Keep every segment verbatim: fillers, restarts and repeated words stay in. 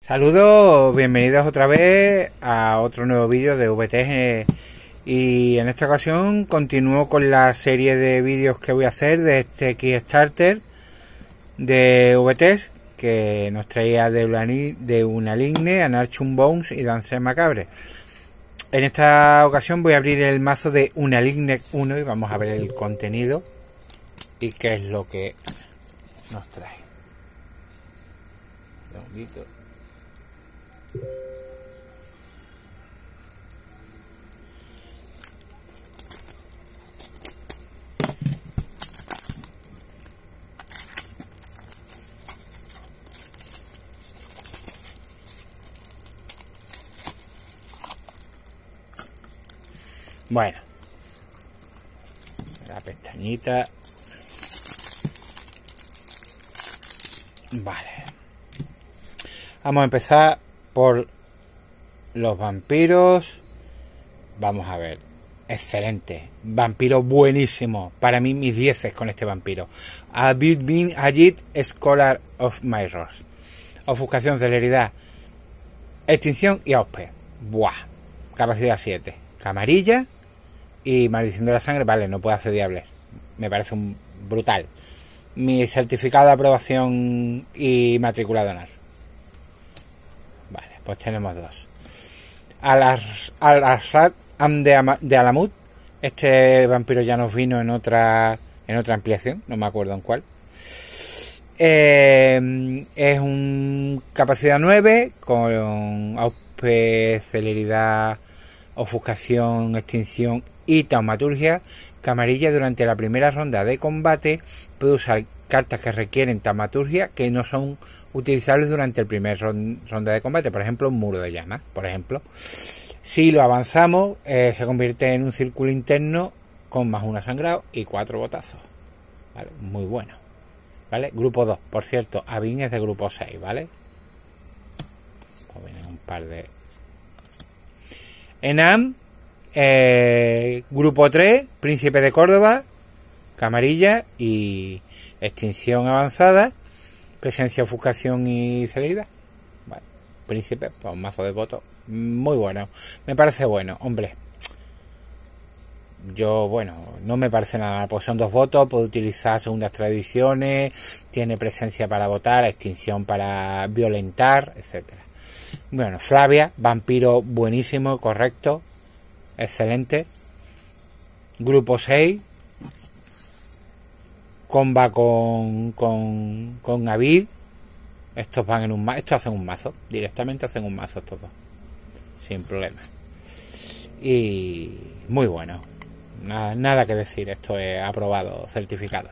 Saludos, bienvenidos otra vez a otro nuevo vídeo de V T S, y en esta ocasión continúo con la serie de vídeos que voy a hacer de este Kickstarter de V T S que nos traía de, Unali de Unaligne, Anarchum Bones y Dances Macabre. En esta ocasión voy a abrir el mazo de Unaligne uno y vamos a ver el contenido y qué es lo que nos trae. Un segundito. Bueno, la pestañita. Vale, vamos a empezar por los vampiros. Vamos a ver, excelente, vampiro buenísimo, para mí mis dieces con este vampiro. Abid bin Ajit, Scholar of Mirrors, ofuscación, celeridad, extinción y auspe. Buah, capacidad siete, camarilla y maldición de la sangre. Vale, no puede hacer diables, me parece un brutal. Mi certificado de aprobación y matrícula de honor. Vale, pues tenemos dos. Al-Assad de, de Alamut. Este vampiro ya nos vino en otra en otra ampliación, no me acuerdo en cuál. Eh, es un capacidad nueve con auspe, celeridad, ofuscación, extinción y taumaturgia. Camarilla, durante la primera ronda de combate puede usar cartas que requieren taumaturgia que no son utilizables durante el primer ron ronda de combate, por ejemplo un muro de llamas, por ejemplo. Si lo avanzamos, eh, se convierte en un círculo interno con más uno sangrado y cuatro botazos. ¿Vale? Muy bueno. ¿Vale? Grupo dos, por cierto, Avin es de grupo seis, ¿vale? Pues vienen un par de... Enam, eh, grupo tres, Príncipe de Córdoba, camarilla y extinción avanzada, presencia, ofuscación y celeridad. Vale. Príncipe, pues un mazo de votos muy bueno, me parece bueno, hombre. Yo, bueno, no me parece nada, pues son dos votos, puede utilizar segundas tradiciones, tiene presencia para votar, extinción para violentar, etcétera. Bueno, Flavia, vampiro buenísimo, correcto, excelente. Grupo seis, comba con con con Abid. Estos van en un mazo, estos hacen un mazo, directamente hacen un mazo estos dos, sin problema. Y muy bueno, nada, nada que decir, esto es aprobado, certificado.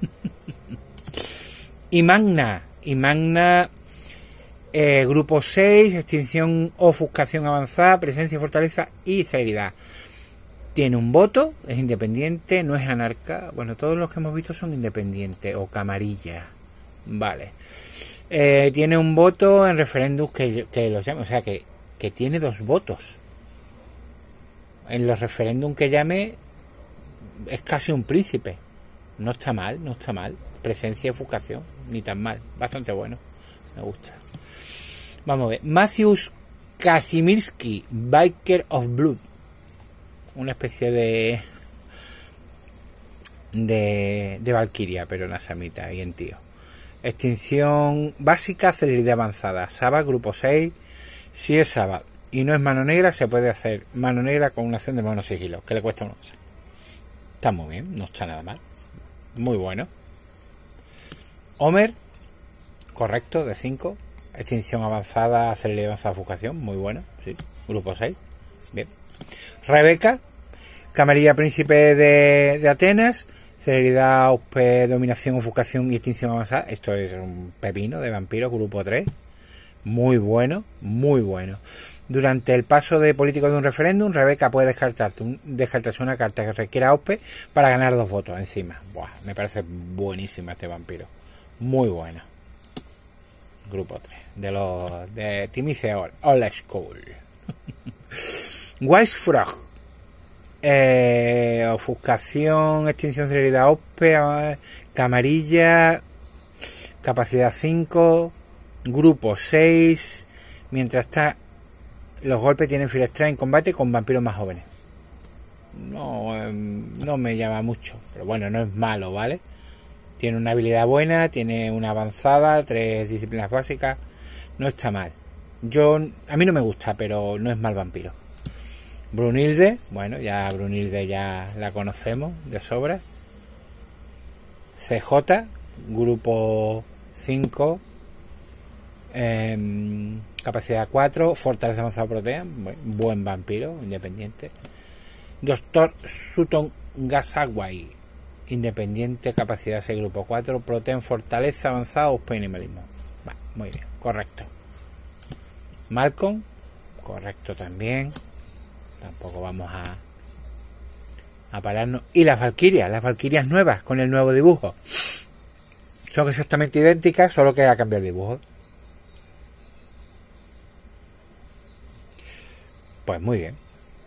Y Magna, y Magna, eh, grupo seis, extinción, ofuscación avanzada, presencia, fortaleza y celeridad. Tiene un voto, es independiente, no es anarca. Bueno, todos los que hemos visto son independientes o camarilla. Vale. Eh, tiene un voto en referéndum que, que los llame, o sea que, que tiene dos votos. En los referéndum que llame es casi un príncipe. No está mal, no está mal. Presencia y ofuscación, ni tan mal. Bastante bueno, me gusta. Vamos a ver. Matthews Kazimirsky, Biker of Blood. Una especie de de, de Valkyria, pero en asamita y en tío. Extinción básica, celeridad avanzada. Saba, grupo seis. Si es Saba y no es mano negra, se puede hacer mano negra con una acción de mano sigilo, que le cuesta uno. Está muy bien, no está nada mal. Muy bueno. Homer, correcto, de cinco. Extinción avanzada, celeridad avanzada, ofuscación, muy bueno. Sí, grupo seis. Bien. Rebeca, camarilla, príncipe de, de Atenas, celeridad, auspe, dominación, ofuscación y extinción avanzada. Esto es un pepino de vampiro, grupo tres. Muy bueno, muy bueno. Durante el paso de político de un referéndum, Rebeca puede descartarte un, descartarse una carta que requiera auspe para ganar dos votos encima. Buah, me parece buenísima este vampiro. Muy bueno. Grupo tres. De los de Timiceol, Old School. Wise Frog, eh, ofuscación, extinción, celeridad, auspe, camarilla, capacidad cinco, grupo seis, Mientras está, los golpes tienen Fear Strike en combate con vampiros más jóvenes. No, eh, no me llama mucho, pero bueno, no es malo, ¿vale? Tiene una habilidad buena, tiene una avanzada, tres disciplinas básicas, no está mal. Yo, a mí no me gusta, pero no es mal vampiro. Brunilde, bueno, ya Brunilde ya la conocemos de sobra. C J, grupo cinco, eh, capacidad cuatro, fortaleza avanzada protea, buen, buen vampiro, independiente. Doctor Sutton Gasaway, independiente, capacidad seis, grupo cuatro, protean, fortaleza avanzada, O P animalismo. Vale, muy bien, correcto. Malcolm, correcto también. Tampoco vamos a a pararnos. Y las valquirias, las valquirias nuevas con el nuevo dibujo. Son exactamente idénticas, solo que ha cambiado el dibujo. Pues muy bien.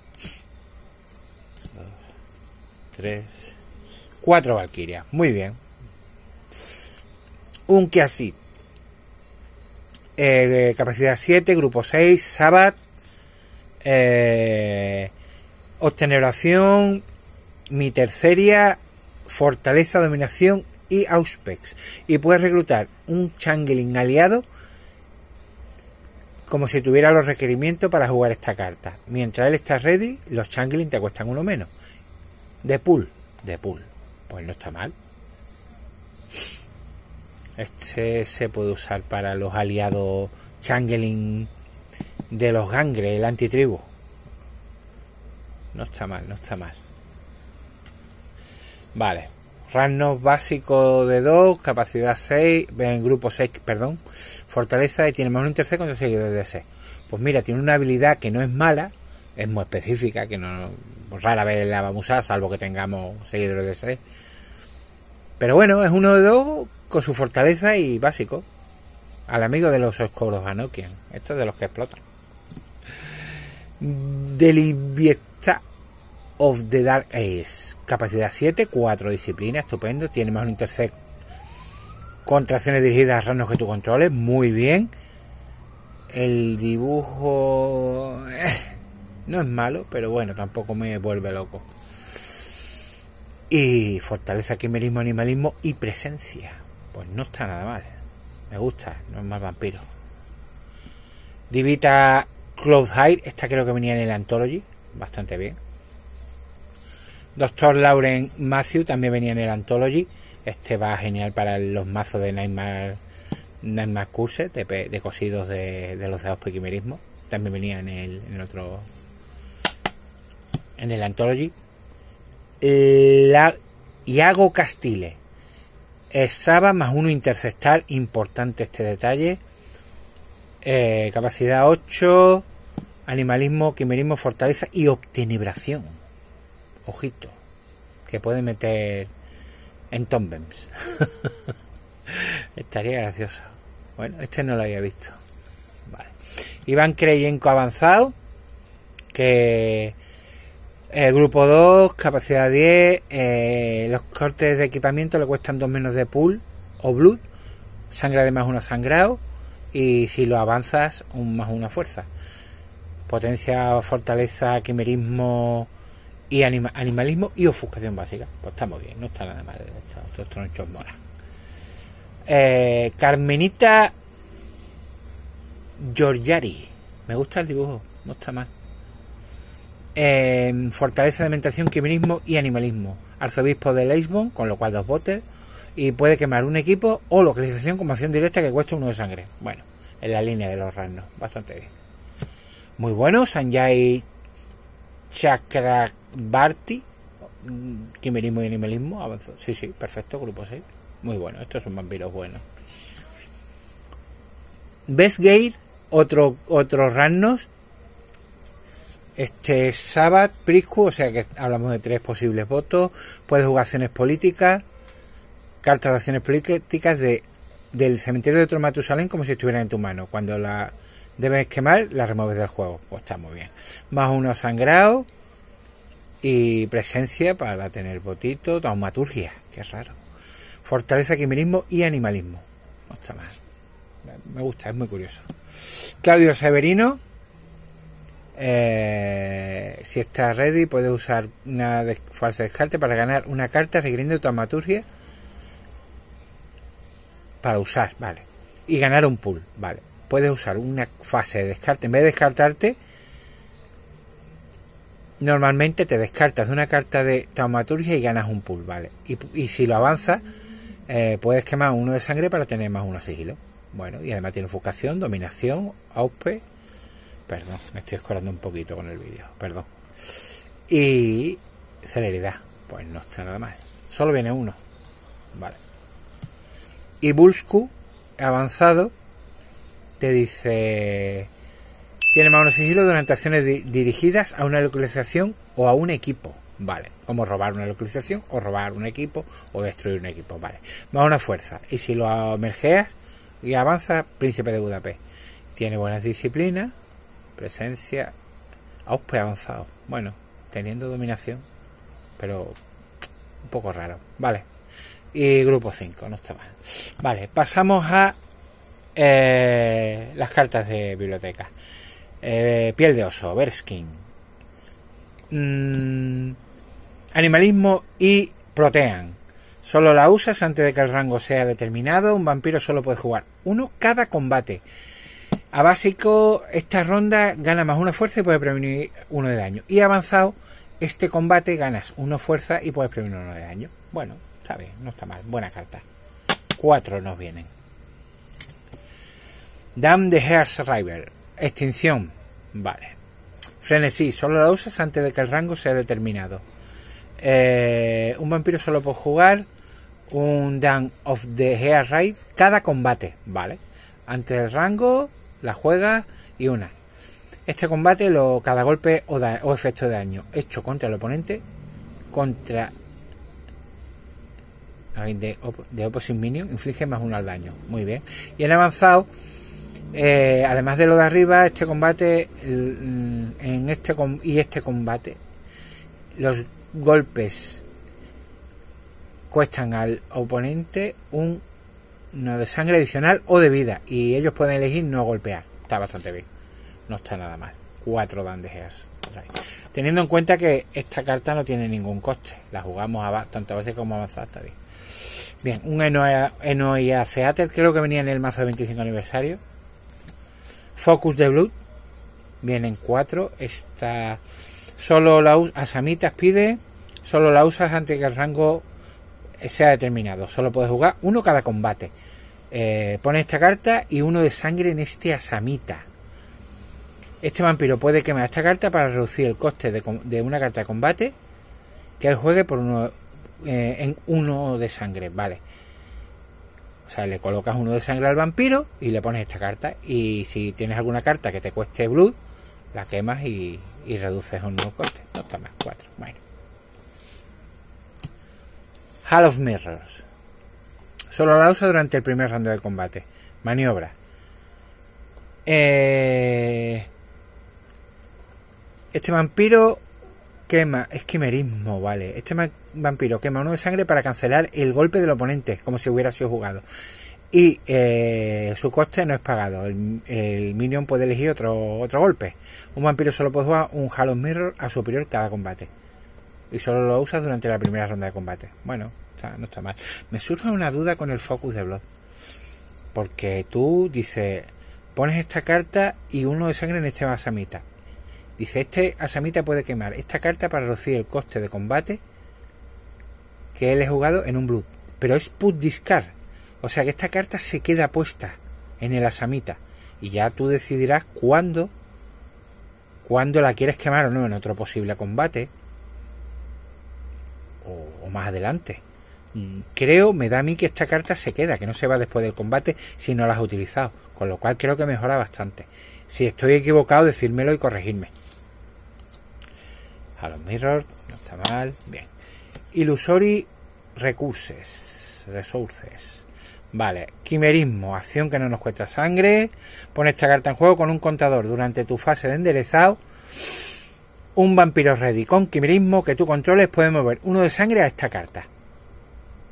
Dos, tres, cuatro valquirias. Muy bien. Un Kiasit. Eh, capacidad siete, grupo seis, Sabbath. Eh, obteneración, mi terceria, fortaleza, dominación y auspex. Y puedes reclutar un changeling aliado como si tuviera los requerimientos para jugar esta carta. Mientras él está ready, los changeling te cuestan uno menos. De pool, de pool. Pues no está mal. Este se puede usar para los aliados changeling de los gangres, el antitribu. No está mal, no está mal. Vale. Ragnos básico de dos, capacidad seis, en grupo seis, perdón. Fortaleza y tiene más un tercer contra seguidores de C. Pues mira, tiene una habilidad que no es mala, es muy específica, que no pues rara vez la vamos a usar, salvo que tengamos seguidores de C. Pero bueno, es uno de dos con su fortaleza y básico. Al amigo de los oscuros Anokian. Estos de los que explotan. Deliviesta of the Dark Ace. Capacidad siete, cuatro disciplinas, estupendo. Tiene más un intercept contra acciones dirigidas a rangos que tú controles. Muy bien. El dibujo eh, no es malo, pero bueno, tampoco me vuelve loco. Y fortaleza, quimerismo, animalismo y presencia. Pues no está nada mal. Me gusta, no es mal vampiro. Divita Cloudhide, esta creo que venía en el Anthology, bastante bien. Doctor Lauren Matthew también venía en el Anthology. Este va genial para los mazos de Nightmare, Nightmare Curse, de, de cosidos de, de los dedos pequimerismo. También venía en el, en el otro, en el Anthology. La Iago Castile. Saba más uno interceptar, importante este detalle. Eh, capacidad ocho, animalismo, quimerismo, fortaleza y obtenebración. Ojito, que puede meter en Tombems. Estaría gracioso. Bueno, este no lo había visto. Vale. Iván Kreyenko avanzado, que eh, grupo dos, capacidad diez, eh, los cortes de equipamiento le cuestan dos menos de pool o blood, sangre de más uno sangrado, y si lo avanzas, un más una fuerza. Potencia, fortaleza, quimerismo y anima, animalismo y ofuscación básica. Pues está muy bien, no está nada mal estos, estos tronchos moras. Eh, Carmenita Giorgiari, me gusta el dibujo, no está mal. Eh, fortaleza, alimentación, quimerismo y animalismo. Arzobispo de Lisbon, con lo cual dos botes. Y puede quemar un equipo o localización con acción directa que cuesta uno de sangre. Bueno, en la línea de los ragnos, bastante bien. Muy bueno, Sanjay Chakrabarti, quimerismo y animalismo, avanzó. Sí, sí, perfecto, grupo seis. Muy bueno, estos son vampiros buenos. Bestgate, otro, otro ragnos. Este Sabbath, Priscu, o sea que hablamos de tres posibles votos. Puedes jugar acciones políticas, cartas de acciones políticas de, del cementerio de otro Matusalén como si estuvieran en tu mano. Cuando la debes quemar, la remueves del juego. Pues está muy bien. Más uno sangrado y presencia para tener botito, taumaturgia, que raro. Fortaleza, quimerismo y animalismo. No está mal. Me gusta, es muy curioso. Claudio Severino. Eh, si estás ready, puedes usar una de falsa descarte para ganar una carta requiriendo taumaturgia para usar, vale. Y ganar un pool, vale. Puedes usar una fase de descarte. En vez de descartarte, normalmente te descartas de una carta de taumaturgia y ganas un pool, vale. Y, y si lo avanzas, eh, puedes quemar uno de sangre para tener más uno sigilo. Bueno, y además tiene ofuscación, dominación, auspe. Perdón, me estoy escorando un poquito con el vídeo, perdón. Y celeridad, pues no está nada mal. Solo viene uno, vale. Y Bulsku, avanzado, te dice: tiene más uno sigilo durante acciones di dirigidas a una localización o a un equipo, vale. Como robar una localización o robar un equipo o destruir un equipo, vale. Más una fuerza. Y si lo mergeas y avanza, Príncipe de Budapest. Tiene buenas disciplinas, presencia, auspe avanzado. Bueno, teniendo dominación, pero un poco raro, vale. Y grupo cinco, no está mal. Vale, pasamos a eh, las cartas de biblioteca. Eh, piel de oso, Bearskin. Mm, animalismo y Protean. Solo la usas antes de que el rango sea determinado. Un vampiro solo puede jugar uno cada combate. A básico, esta ronda gana más una fuerza y puede prevenir uno de daño. Y avanzado, este combate ganas uno fuerza y puedes prevenir uno de daño. Bueno, está bien, no está mal. Buena carta. Cuatro nos vienen. Damn the Hearth River. Extinción. Vale. Frenesí. Solo la usas antes de que el rango sea determinado. Eh, un vampiro solo puede jugar un Damn of the Hearth River cada combate. Vale. Antes del rango la juegas y una. Este combate, lo, cada golpe o, da, o efecto de daño hecho contra el oponente, contra de, de opposing minion, inflige más uno al daño. Muy bien. Y en avanzado, eh, además de lo de arriba, este combate en este y este combate, los golpes cuestan al oponente un no de sangre adicional o de vida, y ellos pueden elegir no golpear. Está bastante bien, no está nada mal. Cuatro bandejas, teniendo en cuenta que esta carta no tiene ningún coste, la jugamos a, tanto a base como avanzada, está bien. Bien, un Enoia Theater, creo que venía en el mazo de veinticinco aniversario. Focus de Blood, vienen cuatro. Esta solo la usas, Asamitas pide, solo la usas antes que el rango sea determinado. Solo puedes jugar uno cada combate. Eh, pones esta carta y uno de sangre en este Asamita. Este vampiro puede quemar esta carta para reducir el coste de, de una carta de combate que él juegue por uno eh, en uno de sangre, vale. O sea, le colocas uno de sangre al vampiro y le pones esta carta, y si tienes alguna carta que te cueste blood, la quemas y, y reduces un nuevo coste. No está más, cuatro. Bueno. Hall of Mirrors. Solo la usa durante el primer round de combate. Maniobra. Eh... Este vampiro quema... Es quimerismo, vale. Este vampiro quema uno de sangre para cancelar el golpe del oponente, como si hubiera sido jugado. Y eh, su coste no es pagado. El, el minion puede elegir otro, otro golpe. Un vampiro solo puede jugar un Hall of Mirror a superior cada combate. Y solo lo usas durante la primera ronda de combate. Bueno, está, no está mal. Me surge una duda con el Focus de Blood. Porque tú dices, pones esta carta y uno de sangre en este Asamita. Dice, este Asamita puede quemar esta carta para reducir el coste de combate que él ha jugado en un Blood. Pero es put discard. O sea que esta carta se queda puesta en el Asamita. Y ya tú decidirás cuándo, cuándo la quieres quemar o no en otro posible combate. O, o más adelante. Creo, me da a mí que esta carta se queda, que no se va después del combate si no la has utilizado. Con lo cual creo que mejora bastante. Si estoy equivocado, decírmelo y corregirme. Hall of Mirror, no está mal. Bien. Illusory Recurses. Resources. Vale. Quimerismo. Acción que no nos cuesta sangre. Pon esta carta en juego con un contador durante tu fase de enderezado. Un vampiro ready con quimerismo que tú controles puede mover uno de sangre a esta carta.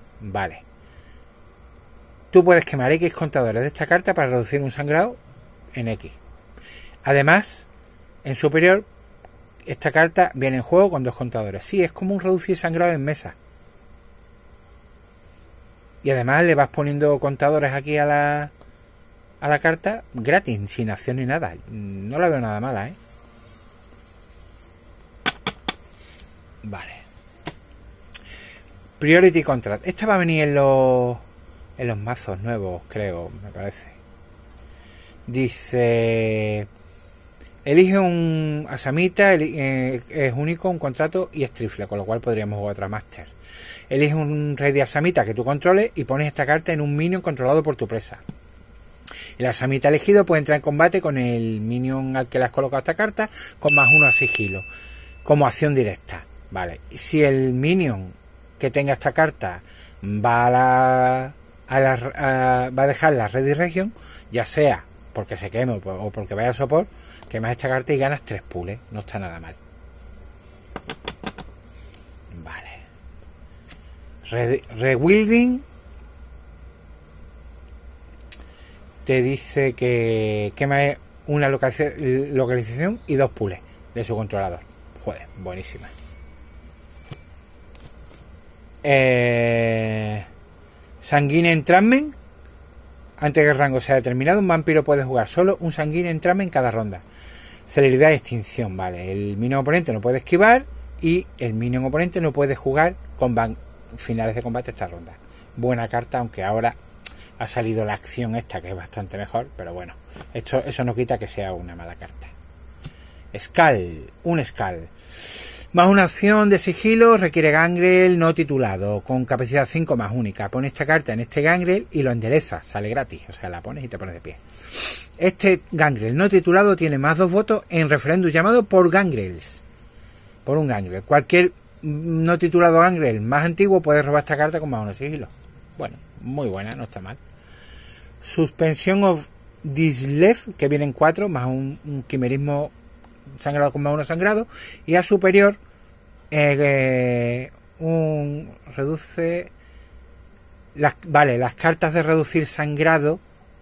Vale. Tú puedes quemar X contadores de esta carta para reducir un sangrado en X. Además, en superior, esta carta viene en juego con dos contadores. Sí, es como un reducir sangrado en mesa. Y además le vas poniendo contadores aquí a la a la carta gratis, sin acción ni nada. No la veo nada mala, ¿eh? Vale. Priority Contract. Esta va a venir en los en los mazos nuevos, creo, me parece. Dice: elige un Asamita, eh, es único, un contrato y es trifle, con lo cual podríamos jugar otra Master. Elige un rey de Asamita que tú controles y pones esta carta en un minion controlado por tu presa. El Asamita elegido puede entrar en combate con el minion al que le has colocado esta carta con más uno a sigilo, como acción directa. Vale. Si el minion que tenga esta carta va a la, a la a, va a dejar la Ready Region, ya sea porque se queme o porque vaya a sopor, quemas esta carta y ganas tres pules. No está nada mal. Vale. Re, Rewilding te dice que quema una localización, localización y dos pules de su controlador. Joder, buenísima. Eh, Sanguine Entrapment. Antes que el rango sea determinado, un vampiro puede jugar solo un Sanguine Entrapment en cada ronda. Celeridad y extinción, vale. El minion oponente no puede esquivar y el minion oponente no puede jugar con van finales de combate esta ronda. Buena carta, aunque ahora ha salido la acción esta que es bastante mejor, pero bueno, esto, eso no quita que sea una mala carta. Skull, un Skull. Más una acción de sigilo, requiere gangrel no titulado, con capacidad cinco más única. Pone esta carta en este gangrel y lo enderezas, sale gratis, o sea, la pones y te pones de pie. Este gangrel no titulado tiene más dos votos en referéndum llamado por gangrels. Por un gangrel. Cualquier no titulado gangrel más antiguo puede robar esta carta con más uno sigilo. Bueno, muy buena, no está mal. Suspension of Dislev, que vienen cuatro, más un, un quimerismo sangrado con más uno sangrado. Y a superior, eh, eh, un reduce. Las, vale, las cartas de reducir sangrado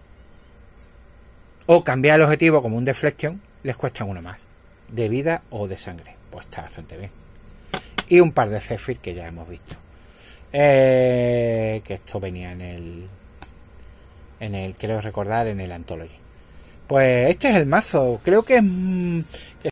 o cambiar el objetivo como un deflection les cuestan uno más, de vida o de sangre. Pues está bastante bien. Y un par de Zephyr que ya hemos visto. Eh, que esto venía en el en el creo recordar en el Anthology. Pues este es el mazo, creo que es que